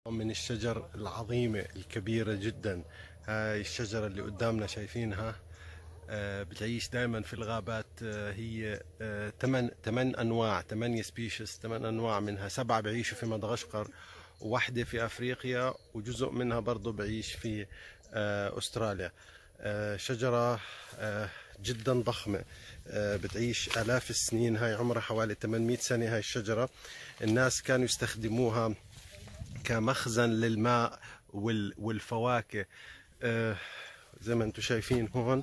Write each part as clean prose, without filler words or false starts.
من الشجر العظيمة الكبيرة جدا. هاي الشجرة اللي قدامنا شايفينها بتعيش دائما في الغابات. هي 8 سبيشيز، 8 أنواع منها 7 بيعيشوا في مدغشقر، وواحدة في أفريقيا، وجزء منها برضو بعيش في أستراليا. شجرة جدا ضخمة، بتعيش آلاف السنين. هاي عمرها حوالي 800 سنة. هاي الشجرة الناس كانوا يستخدموها كمخزن للماء والفواكه. زي ما انتم شايفين هون،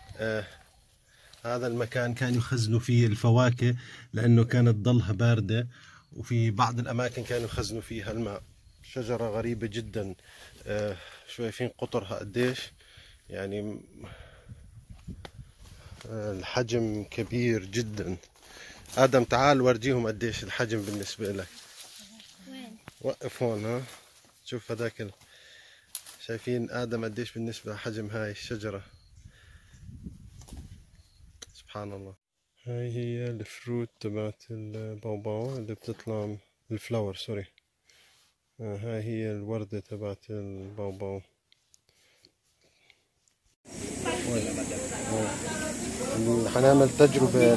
هذا المكان كانوا يخزنوا فيه الفواكه لأنه كانت ضلها باردة، وفي بعض الأماكن كانوا يخزنوا فيها الماء. شجرة غريبة جدا. شايفين قطرها قديش، يعني الحجم كبير جدا. آدم تعال ورجيهم قديش الحجم بالنسبة لك. وين؟ وقف هون. ها شوف هذاك شايفين آدم قديش بالنسبة لحجم هاي الشجرة. سبحان الله. هاي هي الفروت تبعت الباوباو اللي بتطلع، الفلاور سوري. هاي هي الوردة تبعت الباوباو. حنعمل تجربة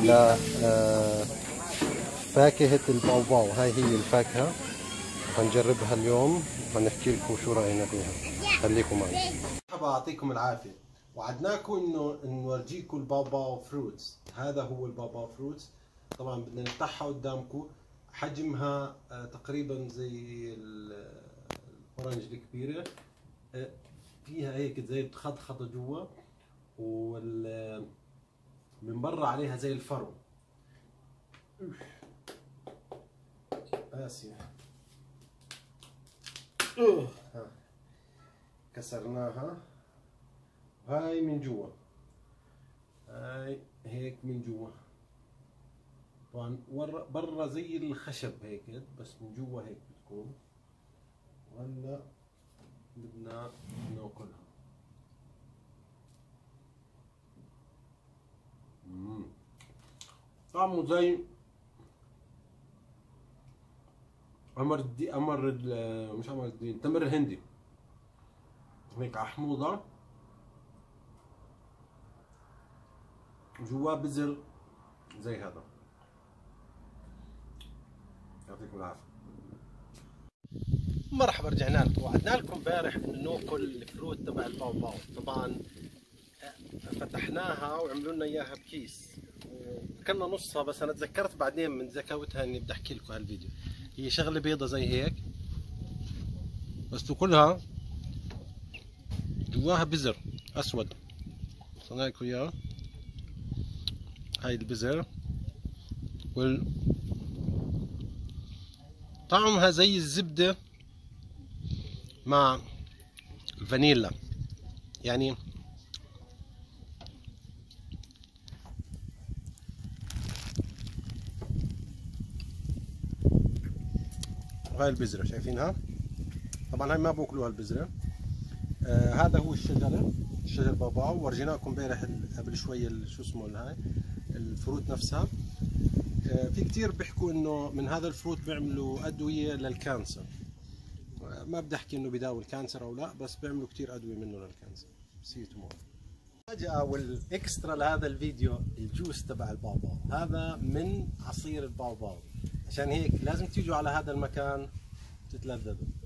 لفاكهة الباوباو. هاي هي الفاكهة، حنجربها اليوم وحنحكي لكم شو رأينا فيها. خليكم معي. مرحبا، يعطيكم العافية. وعدناكم انه نورجيكم الباوباو فروتس. هذا هو الباوباو فروتس. طبعا بدنا نفتحها قدامكم. حجمها تقريبا زي الاورنج الكبيرة. فيها هيك زي خضخضة جوا، من برا عليها زي الفرو. قاسية. كسرناها. هاي من جوا، هاي هيك من جوا. طبعا برا زي الخشب هيك، بس من جوا هيك بتكون. وهلا بدنا ناكلها. طعمه زي مش أمر الدين، تمر الهندي هيك حموضة، جواه بذر زي هذا. يعطيكم العافية. مرحبا، رجعنا لكم. وعدنا لكم امبارح انه ناكل الفروت تبع الباوباو. طبعا فتحناها وعملوا لنا اياها بكيس، وكلنا نصها، بس انا تذكرت بعدين من ذكاوتها اني بدي احكي لكم هالفيديو. هي شغله بيضة زي هيك، بس تاكلها جواها بذر اسود. صنعكم اياه. هاي البذر طعمها زي الزبدة مع فانيلا يعني. هاي البذرة شايفينها. طبعا هاي ما بوكلوها البذرة. هذا هو الشجر باوباو. ورجيناكم امبارح قبل شوي شو اسمه هاي الفروت نفسها. في كتير بيحكوا انه من هذا الفروت بيعملوا ادوية للكانسر. ما بدي احكي انه بيداوي الكانسر او لا، بس بيعملوا كتير ادوية منه للكانسر. سيتمور. المفاجأة والاكسترا لهذا الفيديو الجوس تبع الباوباو. هذا من عصير الباوباو، عشان هيك لازم تيجوا على هذا المكان تتلذذوا.